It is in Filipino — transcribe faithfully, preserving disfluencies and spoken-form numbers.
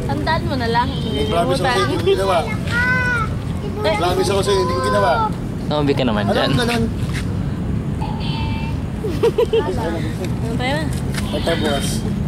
Tandaan mo na lang. Promise ako sa'yo, hindi ko ginawa. Promise ako sa'yo, hindi ko ginawa. Tumabig ka naman dyan. Alam ka naman. Ano pa yun? Pagka bukas.